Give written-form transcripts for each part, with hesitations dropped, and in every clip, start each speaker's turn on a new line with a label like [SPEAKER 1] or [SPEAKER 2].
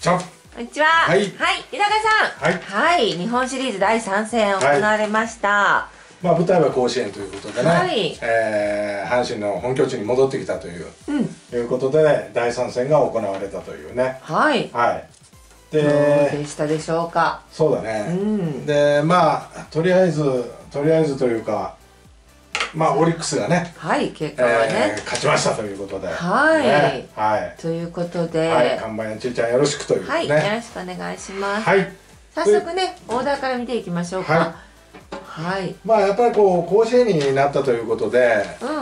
[SPEAKER 1] ちは。
[SPEAKER 2] こんにちは。
[SPEAKER 1] はい。
[SPEAKER 2] 豊さん。はい。日本シリーズ第3戦行われました。
[SPEAKER 1] まあ舞台は甲子園ということでね。
[SPEAKER 2] はい。
[SPEAKER 1] 阪神の本拠地に戻ってきたという、いうことで第3戦が行われたというね。
[SPEAKER 2] はい。
[SPEAKER 1] はい。
[SPEAKER 2] どうでしたでしょうか。
[SPEAKER 1] そうだね。で、まあとりあえずというか。まあオリックスがね、
[SPEAKER 2] はい、結果はね、
[SPEAKER 1] 勝ちましたということで、
[SPEAKER 2] はい、
[SPEAKER 1] はい、
[SPEAKER 2] ということで、
[SPEAKER 1] はい、看板やちいちゃんよろしくというね、
[SPEAKER 2] はい、よろしくお願いします。
[SPEAKER 1] はい、
[SPEAKER 2] 早速ね、オーダーから見ていきましょうか。はい。
[SPEAKER 1] まあやっぱりこう甲子園になったということで、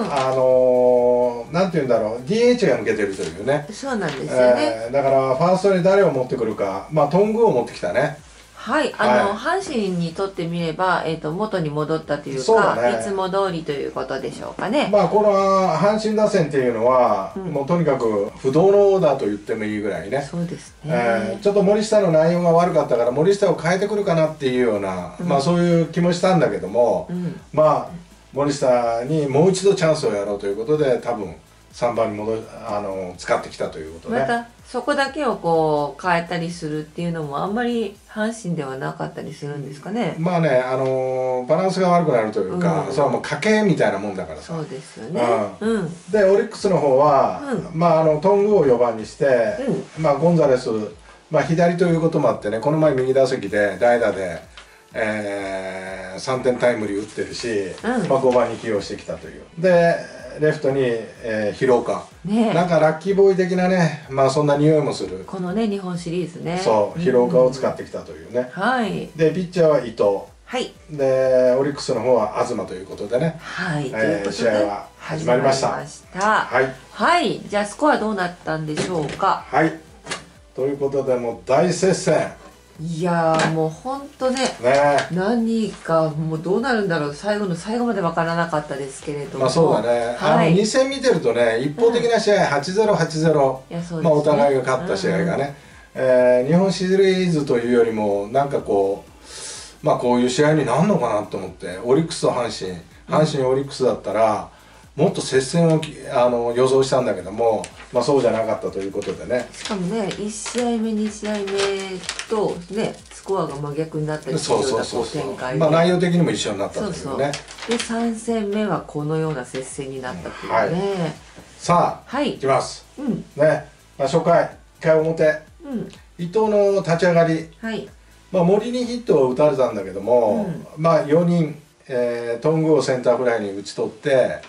[SPEAKER 1] なんていうんだろう、DH が抜けてるというね。
[SPEAKER 2] そうなんですよね。
[SPEAKER 1] だからファーストに誰を持ってくるか、まあ頓宮を持ってきたね。
[SPEAKER 2] はい、阪神にとってみれば、元に戻ったというか、いつも通りということでしょうかね。
[SPEAKER 1] まあこの阪神打線っていうのは、もうとにかく不動のオーダーと言ってもいいぐらいね。
[SPEAKER 2] そうですね。
[SPEAKER 1] ちょっと森下の内容が悪かったから森下を変えてくるかなっていうような、まあそういう気もしたんだけども、まあ森下にもう一度チャンスをやろうということで多分3番に使ってきたということね。
[SPEAKER 2] またそこだけをこう変えたりするっていうのもあんまり阪神ではなかったりするんですかね。
[SPEAKER 1] まあね、バランスが悪くなるというか、それはもう家系みたいなもんだからさ。
[SPEAKER 2] そうですよね。
[SPEAKER 1] でオリックスの方は、まあ頓宮を4番にして、まあゴンザレス、まあ左ということもあってね、この前右打席で代打で、3点タイムリー打ってるし、まあ5番に起用してきたという。でレフトに、廣岡、なんかラッキーボーイ的なね、まあそんな匂いもする
[SPEAKER 2] このね日本シリーズね。
[SPEAKER 1] そう廣岡を使ってきたというね。
[SPEAKER 2] はい
[SPEAKER 1] でピッチャーは伊藤、
[SPEAKER 2] はい、
[SPEAKER 1] でオリックスの方は東ということでね、
[SPEAKER 2] はい、
[SPEAKER 1] 試合は始まりました。
[SPEAKER 2] はい、はい、じゃあスコアどうなったんでしょうか。
[SPEAKER 1] はい、ということでもう大接戦。
[SPEAKER 2] いやーもうほんとね、何かもうどうなるんだろう、最後の最後まで分からなかったですけれども。
[SPEAKER 1] まあそうだね、2戦見てるとね、一方的な試合、8-0、8-0、まあお互いが勝った試合がね、日本シリーズというよりもなんかこう、まあこういう試合になるのかなと思って、オリックスと阪神オリックスだったらもっと接戦を予想したんだけども、まあそうじゃなかったということでね。
[SPEAKER 2] しかもね、1試合目2試合目とねスコアが真逆になったりするような展開で、
[SPEAKER 1] まあ内容的にも一緒になったというね。そうで
[SPEAKER 2] 3戦目はこのような接戦になったというね。
[SPEAKER 1] さあ、いきます。ね、まあ初回1回表、伊藤の立ち上がり、まあ森にヒットを打たれたんだけども、まあ4人頓宮をセンターフライに打ち取って。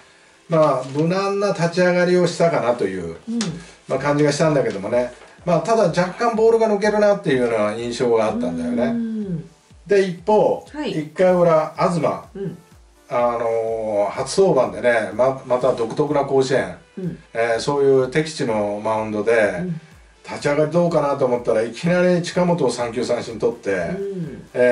[SPEAKER 1] まあ無難な立ち上がりをしたかなという、まあ感じがしたんだけどもね、まあただ若干ボールが抜けるなっていうような印象があったんだよね。で一方、1回裏東、初登板でね、また独特な甲子園、そういう敵地のマウンドで、立ち上がりどうかなと思ったらいきなり近本を3球三振取って、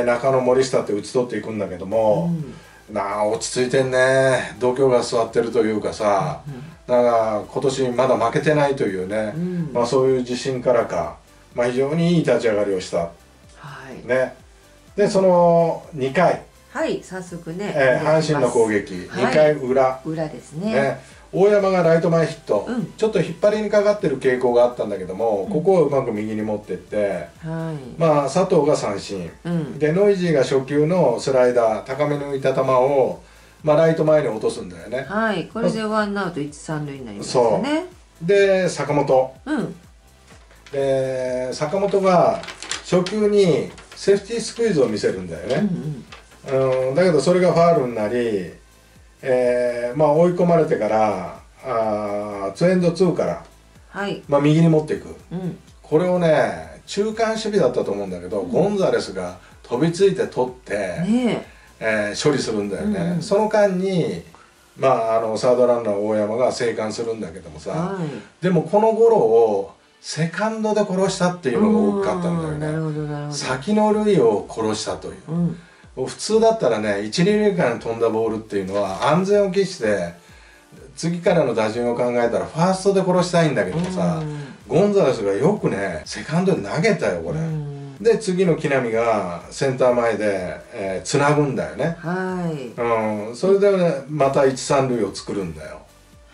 [SPEAKER 1] 中野森下って打ち取っていくんだけども。落ち着いてんね、度胸が座ってるというかさ、なんか今年まだ負けてないというね、まあそういう自信からか、まあ非常にいい立ち上がりをした。ね。でその2回、
[SPEAKER 2] 早速ね、
[SPEAKER 1] 阪神の攻撃、2回裏
[SPEAKER 2] ですね。
[SPEAKER 1] 大山がライト前ヒット、ちょっと引っ張りにかかってる傾向があったんだけども、ここをうまく右に持ってって、まあ佐藤が三振、でノイジーが初球のスライダー高めに浮いた球を、まあ、ライト前に落とすんだよね。
[SPEAKER 2] これでワンアウト1、3塁になりましたね。
[SPEAKER 1] で坂本、で坂本が初球にセーフティースクイズを見せるんだよね。だけどそれがファウルになり、まあ追い込まれてから2エンド2から、まあ右に持っていく、これをね中間守備だったと思うんだけど、ゴンザレスが飛びついて取って、処理するんだよね。その間にまあサードランナー大山が生還するんだけどもさ、でもこのゴロをセカンドで殺したっていうのが大きかったんだよね。先の塁を殺したという。普通だったらね一二塁間に飛んだボールっていうのは安全を期して次からの打順を考えたらファーストで殺したいんだけどさ、ゴンザレスがよくねセカンドに投げたよこれ。で次の木浪がセンター前でつなぐんだよね。それでねまた一三塁を作るんだよ。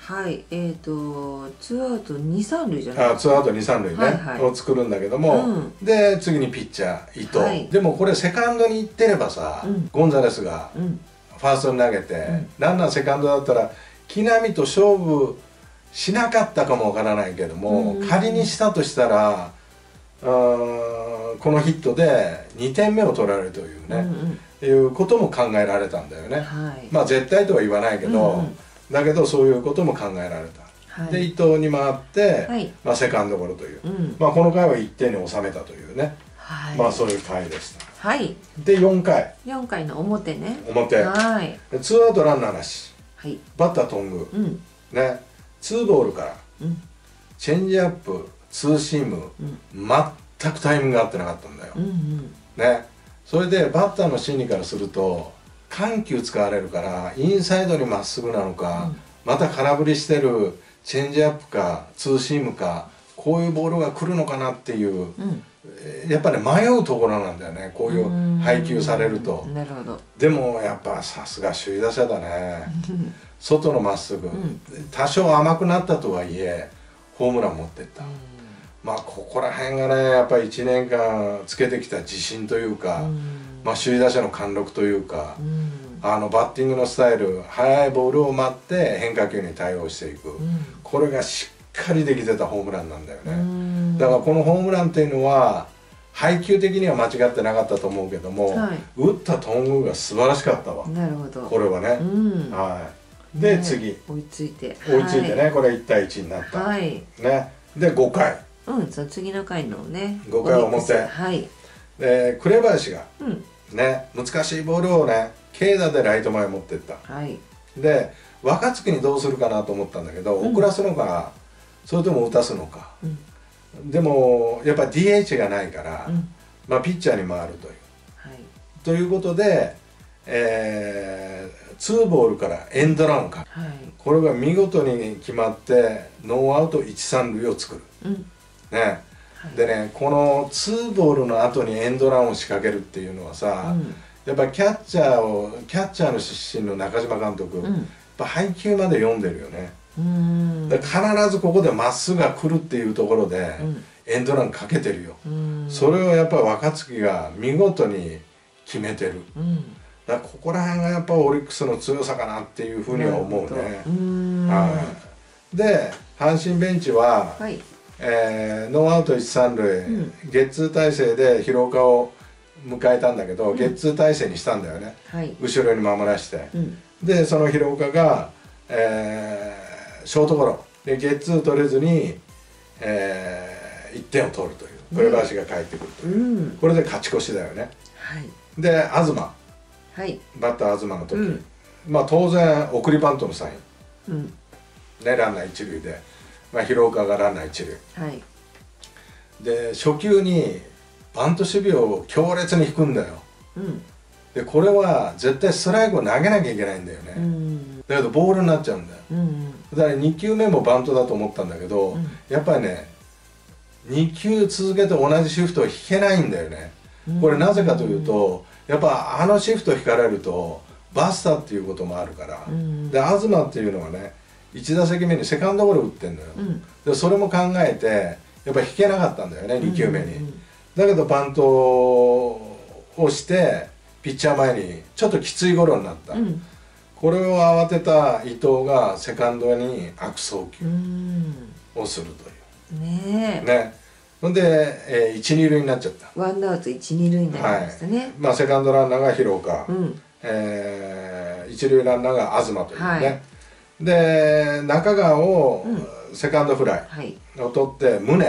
[SPEAKER 2] はい、ツーアウト2、3塁じゃないですか。
[SPEAKER 1] ツーアウト2、3塁ね、
[SPEAKER 2] はいはい、
[SPEAKER 1] を作るんだけども、で次にピッチャー伊藤、はい、でもこれセカンドに行ってればさ、ゴンザレスがファーストに投げて、ランナーセカンドだったら木浪と勝負しなかったかもわからないけども、仮にしたとしたらこのヒットで2点目を取られるというね、いうことも考えられたんだよね、はい、まあ絶対とは言わないけど、だけどそういうことも考えられた、はい、で伊藤に回って、はい、まあ、セカンドゴロという、まあこの回は1点に収めたというね、はい、まあそういう回でした。
[SPEAKER 2] はい、
[SPEAKER 1] で4回
[SPEAKER 2] の表ね、
[SPEAKER 1] 表、はい、ツーアウトランナーなし、はい、バッター頓宮、ね、ツーボールから、チェンジアップ、ツーシーム、全くタイミングが合ってなかったんだよ、ね、それでバッターの心理からすると緩急使われるからインサイドにまっすぐなのか、また空振りしてるチェンジアップかツーシームか、こういうボールが来るのかなっていう、やっぱり、ね、迷うところなんだよね、こういう配球されると。
[SPEAKER 2] なるほど。
[SPEAKER 1] でもやっぱさすが首位打者だね外のまっすぐ、多少甘くなったとはいえホームラン持ってった、まあここら辺がねやっぱり1年間つけてきた自信というか、まあ首位打者の貫禄というか、バッティングのスタイル、速いボールを待って変化球に対応していく、これがしっかりできてたホームランなんだよね。だからこのホームランっていうのは配球的には間違ってなかったと思うけども、打った頓宮が素晴らしかったわ。
[SPEAKER 2] なるほど。
[SPEAKER 1] これはね、はい。で次
[SPEAKER 2] 追いついて
[SPEAKER 1] ね、これ1対1になった、ね。で5回、
[SPEAKER 2] その次の回のね
[SPEAKER 1] 5回表、はい、で紅林が、ね、難しいボールをね軽打でライト前持ってった、はい、で若月にどうするかなと思ったんだけど、遅らすのかそれとも打たすのか、でもやっぱ DH がないから、まあ、ピッチャーに回るという、はい、ということで、2ボールからエンドランか、はい、これが見事に決まってノーアウト1、3塁を作る、ね、はい、でねこの2ボールの後にエンドランを仕掛けるっていうのはさ、やっぱキャッチャーの出身の中島監督、やっぱ配球まで読んでるよね。必ずここでまっすぐが来るっていうところで、エンドランかけてるよ。それをやっぱ若月が見事に決めてる。だからここら辺がやっぱオリックスの強さかなっていうふうには思うね。で阪神ベンチは、はい、ノーアウト1、3塁、ゲッツー体制で廣岡を迎えたんだけど、ゲッツー体制にしたんだよね、はい、後ろに守らして、でその廣岡が、ショートゴロでゲッツー取れずに、1点を取るという紅林が帰ってくるという、これで勝ち越しだよね、はい、で東、はい、バッター東の時、まあ当然送りバントのサイン、ね、ランナー一塁で、まあ、廣岡がランナー一塁、はい、で初球にバント守備を強烈に引くんだよ、でこれは絶対ストライクを投げなきゃいけないんだよね、だけどボールになっちゃうんだよ、だから2球目もバントだと思ったんだけど、やっぱりね2球続けて同じシフトを引けないんだよね、これなぜかというとやっぱシフト引かれるとバスターっていうこともあるから、で東っていうのはね1打席目にセカンドゴロ打ってんのよ、でそれも考えてやっぱ引けなかったんだよね2球目に、だけどバントをしてピッチャー前にちょっときついゴロになった、これを慌てた伊藤がセカンドに悪送球をするというね。ほんで、1、2塁になっちゃった。
[SPEAKER 2] ワンアウト1、2塁になりましたね、はい、
[SPEAKER 1] まあセカンドランナーが廣岡、一塁ランナーが東というね、はい、で中川をセカンドフライを取って宗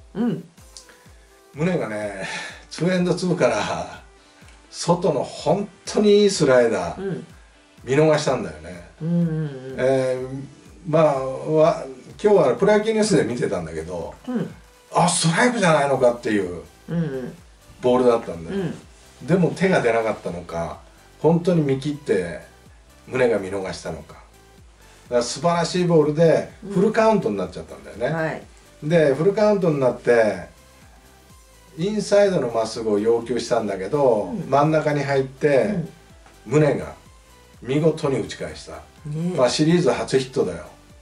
[SPEAKER 1] がね2エンド2から外の本当にいいスライダー、見逃したんだよね。まあ今日はプロ野球ニュースで見てたんだけど、ストライクじゃないのかっていうボールだったんだよ、でも手が出なかったのか本当に見切って宗が見逃したのか、だから素晴らしいボールでフルカウントになっちゃったんだよね、はい、でフルカウントになってインサイドのまっすぐを要求したんだけど、真ん中に入って宗が見事に打ち返した、まあシリーズ初ヒットだよ、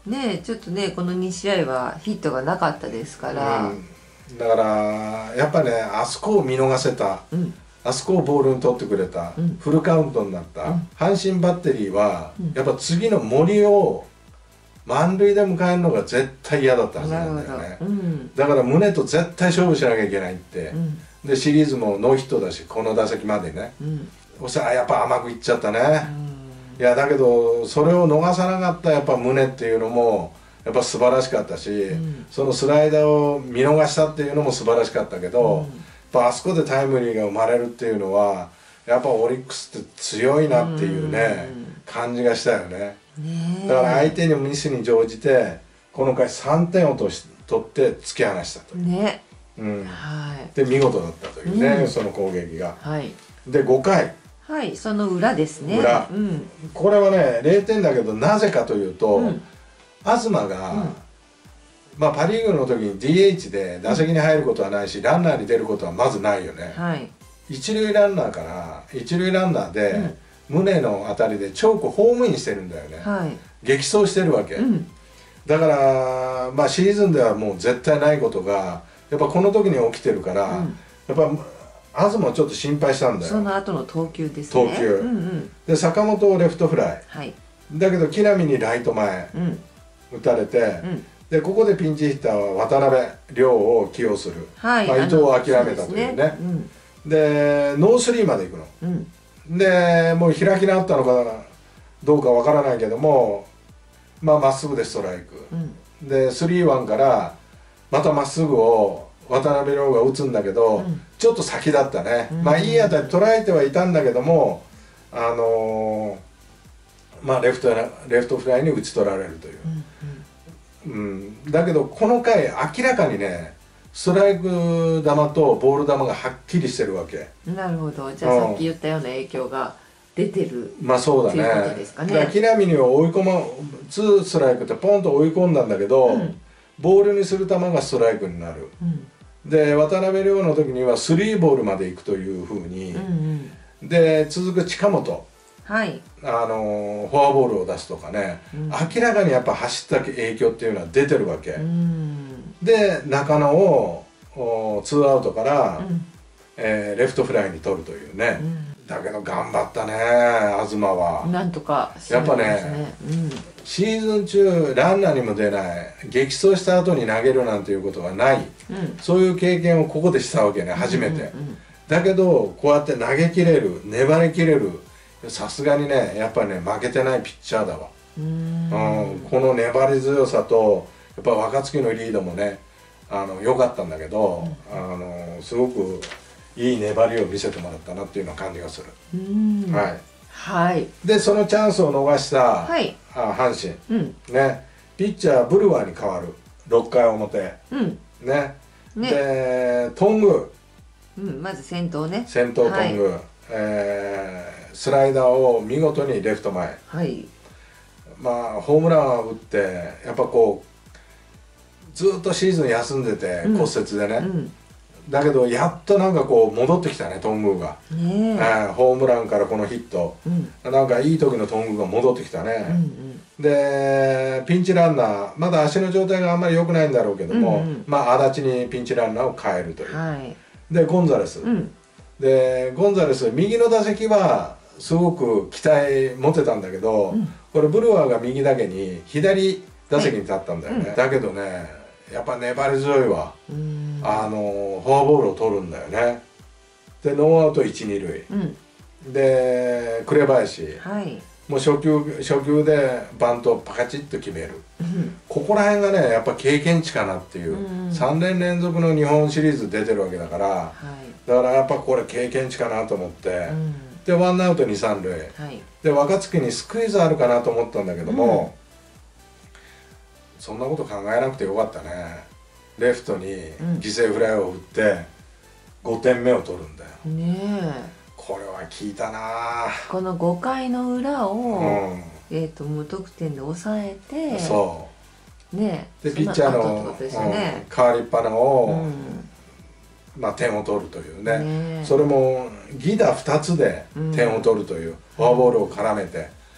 [SPEAKER 2] ねちょっとねこの2試合はヒットがなかったですから、
[SPEAKER 1] だからやっぱねあそこを見逃せた、あそこをボールに取ってくれた、フルカウントになった、阪神バッテリーは、やっぱ次の森を満塁で迎えるのが絶対嫌だったはずなんだよね、だから宗と絶対勝負しなきゃいけないって、でシリーズもノーヒットだしこの打席までね、そしたらやっぱ甘くいっちゃったね、いやだけどそれを逃さなかったやっぱ宗っていうのもやっぱ素晴らしかったし、そのスライダーを見逃したっていうのも素晴らしかったけど、やっぱあそこでタイムリーが生まれるっていうのはやっぱオリックスって強いなっていうね、感じがしたよね。だから相手にミスに乗じてこの回3点を取って突き放したという、で見事だったというね、その攻撃が。で5回、
[SPEAKER 2] その裏ですね。
[SPEAKER 1] これはね0点だけどなぜかというと、東が、パ・リーグの時に DH で打席に入ることはないし、ランナーに出ることはまずないよね。一塁ランナーで、宗の当たりでチョークホームインしてるんだよね、激走してるわけ、だからシーズンではもう絶対ないことがやっぱこの時に起きてるから、やっぱ東もちょっと心配したんだよ。
[SPEAKER 2] その後の投球ですね。
[SPEAKER 1] で坂本をレフトフライ、だけど木浪にライト前、打たれて、でここでピンチヒッターは渡辺亮を起用する、伊藤を諦めたというね。でノースリーまで行くの、でもう開き直ったのかどうかわからないけども、まっすぐでストライク、で 3-1 からまたまっすぐを渡辺亮が打つんだけど、ちょっと先だったね、いい当たり捉えてはいたんだけども、レフトフライに打ち取られるという、だけどこの回明らかにねストライク球とボール球がはっきりしてるわけ。
[SPEAKER 2] なるほど。じゃあさっき言ったような影響が出てる、
[SPEAKER 1] そうだね。だから木浪に追い込2ストライクってポンと追い込んだんだけど、ボールにする球がストライクになる、で渡辺亮の時には3ボールまでいくというふうに、で続く近本、フォアボールを出すとかね、明らかにやっぱ走った影響っていうのは出てるわけ、で中野を2アウトから、レフトフライに取るというね、だけど頑張ったね東は。
[SPEAKER 2] なんとか
[SPEAKER 1] やっぱね、シーズン中ランナーにも出ない、激走した後に投げるなんていうことがない、そういう経験をここでしたわけね、初めて。だけどこうやって投げきれる、粘りきれる、さすがにねやっぱりね負けてないピッチャーだわ。この粘り強さとやっぱ若月のリードもね良かったんだけど、すごくいい粘りを見せてもらったなっていうような感じがする。でそのチャンスを逃した阪神、ね、ピッチャーブルワーに変わる6回表、ね、で頓宮、
[SPEAKER 2] まず先頭ね、
[SPEAKER 1] 頓宮、スライダーを見事にレフト前、ホームランを打ってやっぱこうずっとシーズン休んでて骨折でね、だけどやっとなんかこう戻ってきたね頓宮が、ホームランからこのヒット、なんかいい時の頓宮が戻ってきたね、でピンチランナーまだ足の状態があんまり良くないんだろうけども、足立にピンチランナーを変えるという、でゴンザレス、右の打席はすごく期待持てたんだけど、これブルワーが右だけに左打席に立ったんだよね、だけどねやっぱ粘り強いわ、フォアボールを取るんだよね。でノーアウト1、2塁、で紅林、もう初球でバントをパカチッと決める、ここら辺がねやっぱ経験値かなっていう、3年連続の日本シリーズ出てるわけだから、だからやっぱこれ経験値かなと思って、でワンアウト2、3塁、で若月にスクイズあるかなと思ったんだけども、そんなこと考えなくてよかったね。レフトに犠牲フライを打って5点目を取るんだよね。これは効いたな。
[SPEAKER 2] この5回の裏を、無得点で抑えて、
[SPEAKER 1] でピッチャーの代わりっぱなを、点を取るというね、それも犠打2つで点を取るという、フォアボールを絡めて、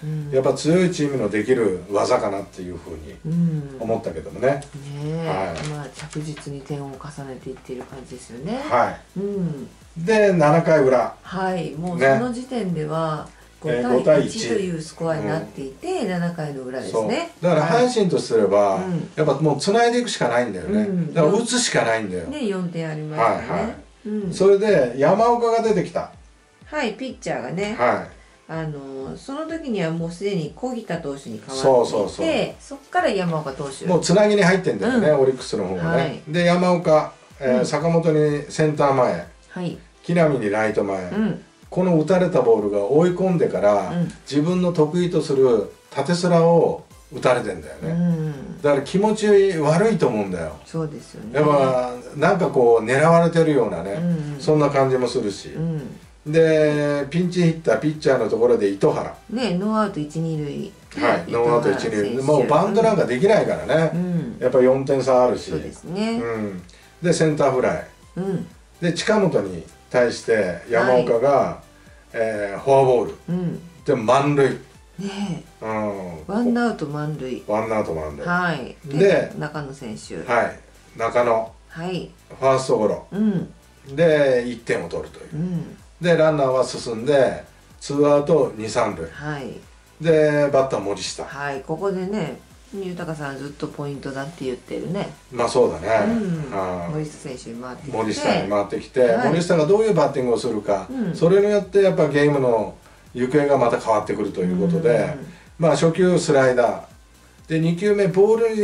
[SPEAKER 1] やっぱ強いチームのできる技かなっていうふうに思ったけどもね。
[SPEAKER 2] まあ着実に点を重ねていっている感じですよね。
[SPEAKER 1] はい。で7回裏。
[SPEAKER 2] はい、もうその時点では5対1というスコアになっていて、7回の裏ですね。
[SPEAKER 1] だから阪神とすればやっぱもうつないでいくしかないんだよね。だから打つしかないんだよ。
[SPEAKER 2] ね、4点ありましたね。
[SPEAKER 1] それで山岡が出てきた。
[SPEAKER 2] はい、ピッチャーがね。その時にはもうすでに小木田投手に変わっていて、そこから山岡投手
[SPEAKER 1] もうつなぎに入ってんだよね、オリックスの方がね。で山岡、坂本にセンター前、木浪にライト前、この打たれたボールが追い込んでから、自分の得意とする縦スラを打たれてんだよね。だから気持ち悪いと思うんだよ。
[SPEAKER 2] そうですよね。
[SPEAKER 1] やっぱなんかこう狙われてるようなね、そんな感じもするし。でピンチヒッターピッチャーのところで糸原
[SPEAKER 2] ね、ノーアウト1、2塁、
[SPEAKER 1] ノーアウト1、2塁、もうバウンドなんかできないからね、やっぱ4点差あるし、
[SPEAKER 2] そうですね、
[SPEAKER 1] でセンターフライ、で近本に対して山岡がフォアボール、で満塁、ワンアウト満塁、で
[SPEAKER 2] 中野選手、
[SPEAKER 1] 中野、ファーストゴロで1点を取るという。でランナーは進んで2アウト2、3塁、でバッター森下、
[SPEAKER 2] ここでね豊さんずっとポイントだって言ってるね。
[SPEAKER 1] まあそうだね、
[SPEAKER 2] 森下選手に回ってきて、
[SPEAKER 1] 森下に回ってきて、森下がどういうバッティングをするか、それによってやっぱゲームの行方がまた変わってくるということで、まあ初球スライダーで2球目ボール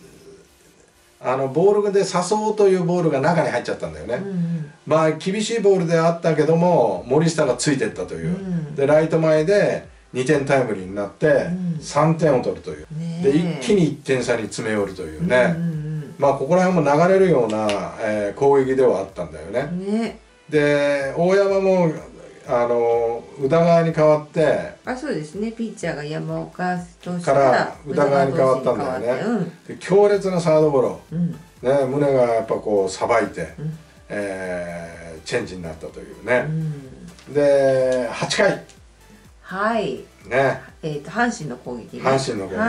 [SPEAKER 1] で誘おうというボールが中に入っちゃったんだよね。まあ厳しいボールであったけども森下がついてったという、でライト前で2点タイムリーになって3点を取るという、で一気に1点差に詰め寄るというね、まあここら辺も流れるような、攻撃ではあったんだよね。で大山も宇田川に代わって、
[SPEAKER 2] そうですね、ピッチャーが山岡投手
[SPEAKER 1] から宇田川に変わったんだよね。で強烈なサードゴロ、宗がやっぱこうさばいて、チェンジになったというね。で8回、
[SPEAKER 2] 阪神の攻撃、
[SPEAKER 1] ワ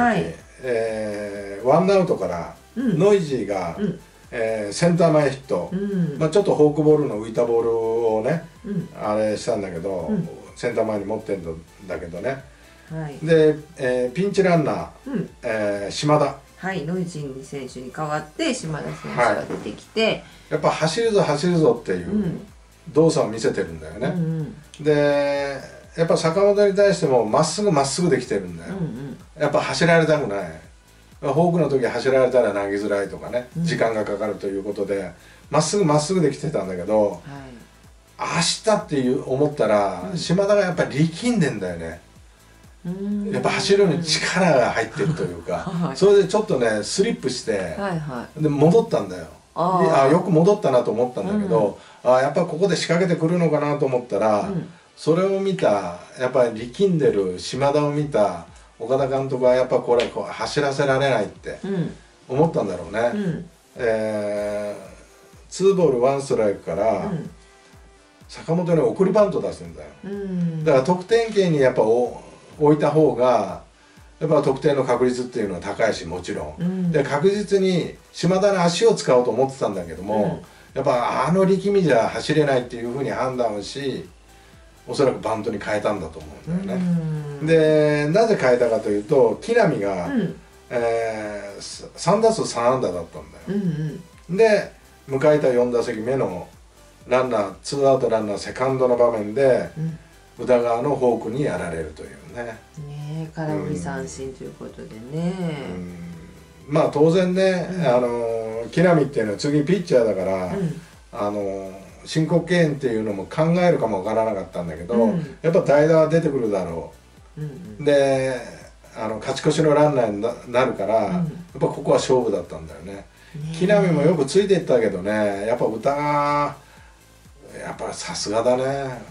[SPEAKER 1] ンアウトからノイジーがセンター前ヒット、ちょっとフォークボールの浮いたボールをね、あれしたんだけど、センター前に持ってんだけどね。でピンチランナー島田、
[SPEAKER 2] ノイジー選手に代わって島田選手が出てきて、
[SPEAKER 1] やっぱ走るぞ走るぞっていう動作を見せてるんだよね。でやっぱ坂本に対してもまっすぐまっすぐできてるんだよ。やっぱ走られたくない。フォークの時走られたら投げづらいとかね、時間がかかるということでまっすぐまっすぐできてたんだけど、明日って思ったら島田がやっぱり力んでんだよね。やっぱ走るのに力が入ってるというか、それでちょっとねスリップして、で戻ったんだよ。よく戻ったなと思ったんだけど、やっぱここで仕掛けてくるのかなと思ったら、それを見たやっぱり力んでる島田を見た岡田監督はやっぱこれ走らせられないって思ったんだろうね。2ボール1ストライクから坂本に送りバント出すんだよ。だから得点圏にやっぱ置いた方がやっぱ得点の確率っていうのは高いし、もちろん、で確実に島田の足を使おうと思ってたんだけども、やっぱ力みじゃ走れないっていうふうに判断をし、おそらくバントに変えたんだと思うんだよね。でなぜ変えたかというと木浪が、3打数3安打だったんだよ。で迎えた4打席目のランナー2アウトランナーセカンドの場面で、宇田川のフォークにやられるというね。
[SPEAKER 2] 空振り三振ということでね。
[SPEAKER 1] まあ当然ね、木浪っていうのは次ピッチャーだから、申告敬遠っていうのも考えるかもわからなかったんだけど、やっぱ代打は出てくるだろう。で勝ち越しのランナーになるから、やっぱここは勝負だったんだよね。木浪もよくついていったけどね、やっぱ宇田川やっぱさすがだね。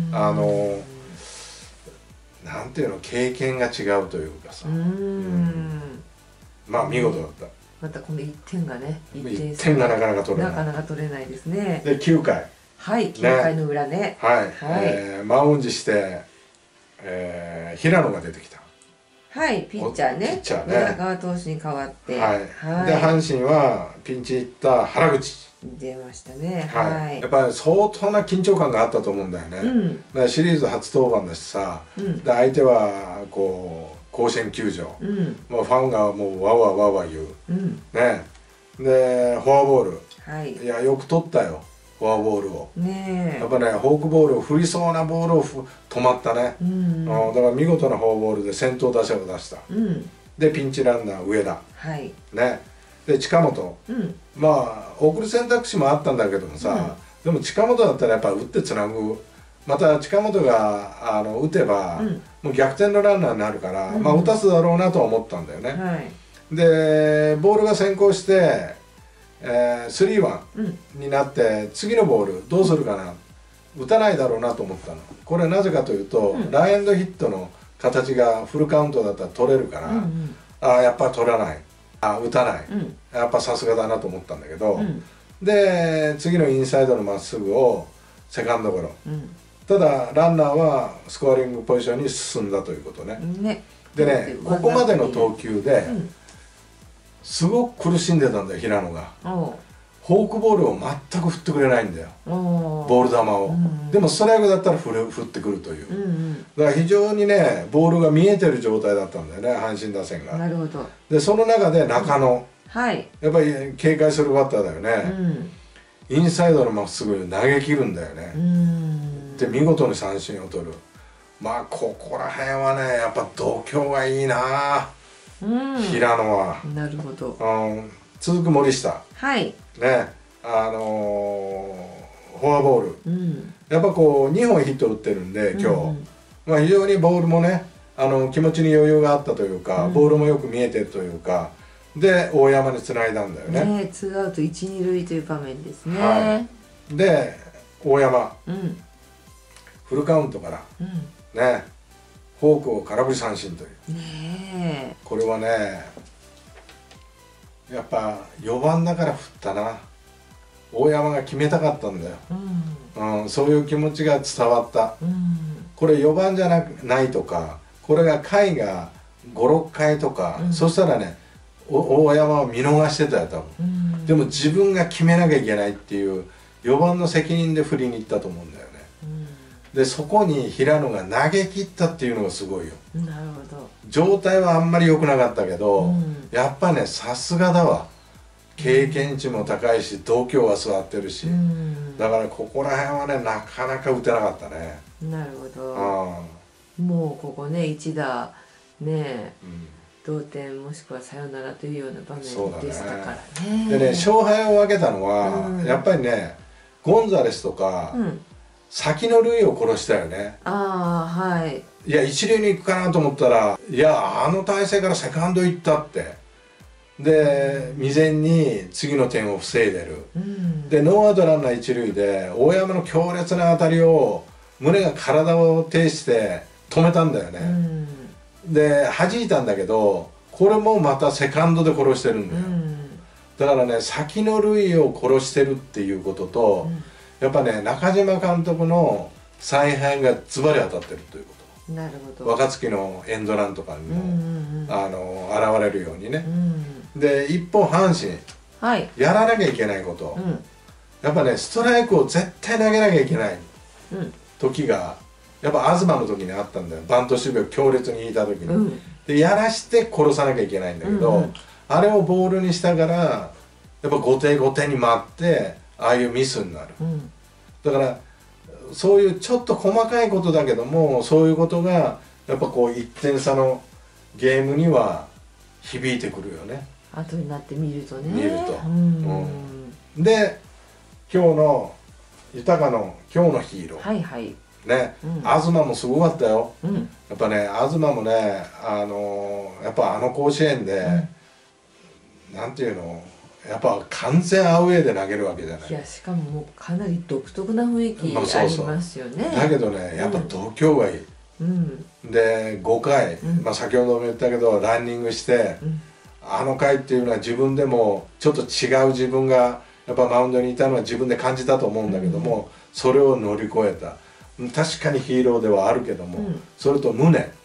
[SPEAKER 1] なんていうの、経験が違うというかさ、まあ見事だった。
[SPEAKER 2] またこの1点がね、
[SPEAKER 1] 1点がなかなか取れない。
[SPEAKER 2] なかなか取れないですね。
[SPEAKER 1] で9回、
[SPEAKER 2] 9回の裏ね、
[SPEAKER 1] 満を持して、平野が出てきた。
[SPEAKER 2] はい、ピッチャーね。裏川投手に代わって。
[SPEAKER 1] はい。で、阪神はピンチヒッター原口。
[SPEAKER 2] 出ましたね。
[SPEAKER 1] はい。やっぱり相当な緊張感があったと思うんだよね。だからシリーズ初登板だしさ、で相手はこう甲子園球場、もうファンがもうわわわわ言う。ね。でフォアボール。いやよく取ったよ。フォアボールをやっぱねフォークボールを振りそうなボールを止まったね、だから見事なフォアボールで先頭打者を出した、でピンチランナー上田、ね、で近本、まあ送る選択肢もあったんだけどもさ、でも近本だったらやっぱ打ってつなぐ、また近本が打てば、もう逆転のランナーになるから、まあ打たすだろうなとは思ったんだよね、でボールが先行して3-1になって次のボールどうするかな、打たないだろうなと思ったの。これなぜかというと、ランエンドヒットの形がフルカウントだったら取れるから、やっぱり取らない、打たない、やっぱさすがだなと思ったんだけど、で次のインサイドのまっすぐをセカンドゴロ、ただランナーはスコアリングポジションに進んだということね。でね、ここまでの投球ですごく苦しんでたんだよ平野が。フォークボールを全く振ってくれないんだよ、ボール球を。でもストライクだったら振ってくるという、だから非常にねボールが見えてる状態だったんだよね阪神打線が。
[SPEAKER 2] なるほど。
[SPEAKER 1] でその中で中野、やっぱり警戒するバッターだよね、インサイドのまっすぐ投げ切るんだよね、で見事に三振を取る。まあここら辺はねやっぱ度胸がいいな、平野は。
[SPEAKER 2] なるほど。
[SPEAKER 1] 続く森下、ね、フォアボール、やっぱこう2本ヒット打ってるんで今日、まあ非常にボールもね気持ちに余裕があったというか、ボールもよく見えてるというかで大山につないだんだよね。
[SPEAKER 2] ツーアウト1、2塁という場面ですね。
[SPEAKER 1] で大山、フルカウントからねフォークを空振り三振という、これはねやっぱ4番だから振ったな、大山が決めたかったんだよ、そういう気持ちが伝わった、これ4番じゃないとか、これが回が56回とか、そしたらね大山は見逃してたよ多分、でも自分が決めなきゃいけないっていう4番の責任で振りに行ったと思うんだよね、でそこに平野が投げ切ったっていうのがすごいよ。
[SPEAKER 2] なるほど。
[SPEAKER 1] 状態はあんまり良くなかったけど、やっぱねさすがだわ、経験値も高いし度胸は座ってるし、だからここら辺はねなかなか打てなかったね。
[SPEAKER 2] なるほど。もうここね一打ね、同点もしくはサヨナラというような場面でしたからね。
[SPEAKER 1] でね勝敗を分けたのは、やっぱりねゴンザレスとか、先の塁を殺したよね。いや一塁に行くかなと思ったら、いやあの体勢からセカンド行ったって、で未然に次の点を防いでる、でノーアウトランナー一塁で大山の強烈な当たりを宗が体を呈して止めたんだよね、で弾いたんだけどこれもまたセカンドで殺してるんだよ、だからね先の塁を殺してるっていうことと、やっぱね中島監督の采配がズバリ当たってるということ。
[SPEAKER 2] なるほど。
[SPEAKER 1] 若月のエンドランとかにも現れるようにね、で一方阪神、やらなきゃいけないこと、やっぱねストライクを絶対投げなきゃいけない時がやっぱ東の時にあったんだよ、バント守備を強烈に引いた時に、でやらして殺さなきゃいけないんだけど、あれをボールにしたからやっぱ後手後手に回ってああいうミスになる、だからそういうちょっと細かいことだけどもそういうことがやっぱこう1点差のゲームには響いてくるよね、
[SPEAKER 2] 後になってみるとね。
[SPEAKER 1] 見ると、で今日の豊の今日のヒーロー、ね、東もすごかったよ、やっぱね東もねやっぱ甲子園で、なんていうのやっぱ完全アウェーで投げるわけじゃない。
[SPEAKER 2] いやしかももうかなり独特な雰囲気ありますよね。
[SPEAKER 1] だけどねやっぱ度胸がいい、で5回、先ほども言ったけどランニングして、あの回っていうのは自分でもちょっと違う自分がやっぱマウンドにいたのは自分で感じたと思うんだけども、それを乗り越えた。確かにヒーローではあるけども、それと宗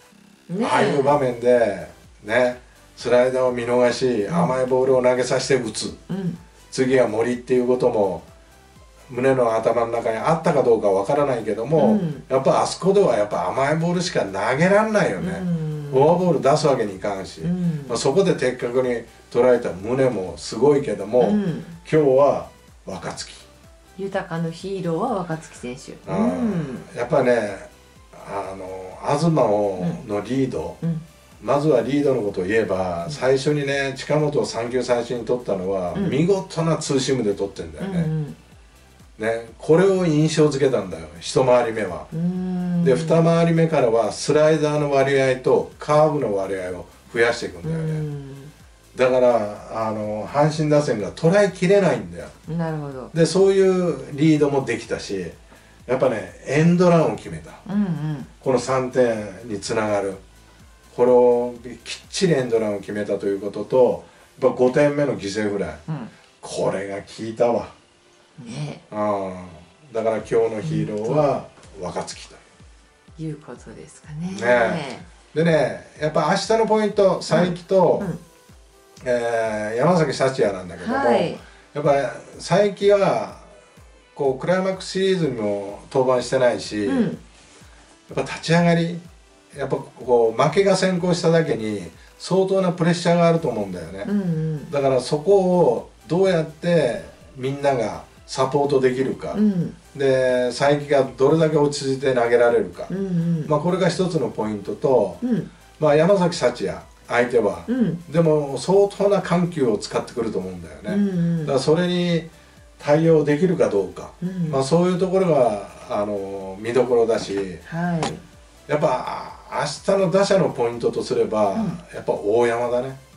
[SPEAKER 1] ああいう場面でね、スライダーを見逃し、甘いボールを投げさせて打つ、次は森っていうことも胸の頭の中にあったかどうかわからないけども、やっぱあそこではやっぱ甘いボールしか投げられないよね。フォアボール出すわけにいかんし、そこで的確に捉えた宗もすごいけども、今日は若月
[SPEAKER 2] 豊のヒーローは若月選手。
[SPEAKER 1] やっぱね、東のリード、まずはリードのことを言えば、最初にね近本を3球最初に取ったのは、見事なツーシームで取ってんだよね。これを印象付けたんだよ、一回り目は。で二回り目からはスライダーの割合とカーブの割合を増やしていくんだよね。だから阪神打線が捉えきれないんだよ。
[SPEAKER 2] なるほど。
[SPEAKER 1] でそういうリードもできたし、やっぱねエンドランを決めた、この3点につながる、これをきっちりエンドランを決めたということと、やっぱ5点目の犠牲フライ、これが効いたわね。だから今日のヒーローは若月と
[SPEAKER 2] いうことですかね。
[SPEAKER 1] でね、やっぱ明日のポイント、才木と、山崎幸也なんだけども、やっぱ才木はこうクライマックスシリーズにも登板してないし、やっぱ立ち上がりやっぱこう負けが先行しただけに相当なプレッシャーがあると思うんだよね。だからそこをどうやってみんながサポートできるか、で才木がどれだけ落ち着いて投げられるか、これが一つのポイントと、山崎幸也相手は、でも相当な緩急を使ってくると思うんだよね。だからそれに対応できるかどうか、そういうところが見どころだし、やっぱ明日の打者のポイントとすれば、やっぱ大山だね。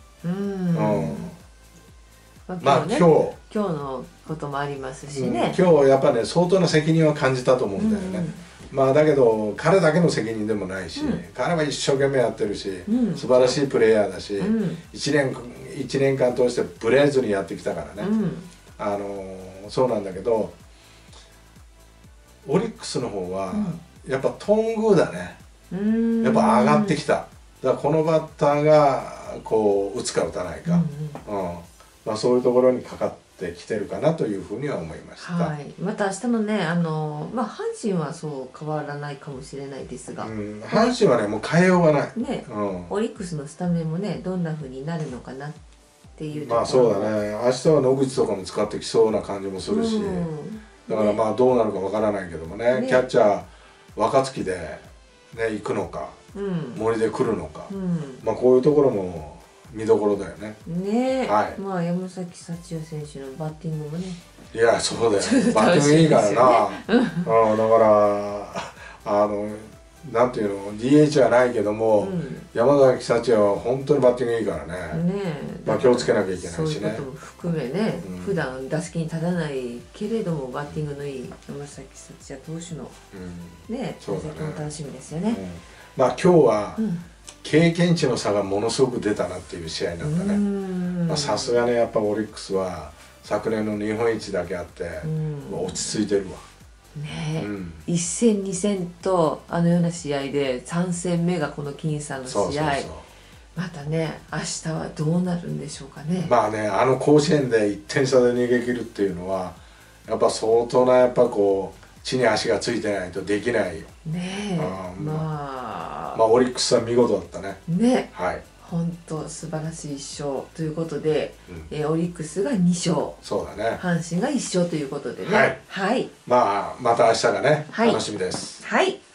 [SPEAKER 2] 今日のこともありますしね。
[SPEAKER 1] 今日やっぱね相当な責任は感じたと思うんだよね。だけど彼だけの責任でもないし、彼は一生懸命やってるし、素晴らしいプレーヤーだし、1年間通してブレずにやってきたからね。そうなんだけど、オリックスの方はやっぱ頓宮だね。やっぱ上がってきた。だからこのバッターがこう打つか打たないか、そういうところにかかってきてるかなというふうには思いました。
[SPEAKER 2] また明日のね阪神はそう変わらないかもしれないですが、
[SPEAKER 1] 阪神はねもう変えようがない
[SPEAKER 2] ね。オリックスのスタメンもねどんなふうになるのかなっていうところ。
[SPEAKER 1] そうだね、明日は野口とかも使ってきそうな感じもするし、だからどうなるかわからないけどもね、キャッチャー若月で行くのか、森で来るのか、こういうところも見どころだよね。
[SPEAKER 2] 山崎幸也選手のバッティングもね。
[SPEAKER 1] いやそうだよ、バッティングいいからな。だからなんていうの DH はないけども、山崎幸也は本当にバッティングいいからね。気をつけなきゃいけないしね。そういう
[SPEAKER 2] ことも含めね、普段打席に立たないけれどもバッティングのいい山崎幸也投手のね活躍も楽しみですよね。
[SPEAKER 1] 今日は経験値の差がものすごく出たなっていう試合になったね。さすがねやっぱオリックスは昨年の日本一だけあって落ち着いてるわ。1戦2戦とような試合で3戦目がこの僅差の試合。またね明日はどうなるんでしょうかね。甲子園で1点差で逃げ切るっていうのはやっぱ相当なやっぱこう地に足がついてないとできないよね。オリックスは見事だったね。本当素晴らしい1勝ということで、オリックスが2勝、そうだね、阪神が1勝ということでね。また明日がね楽しみです。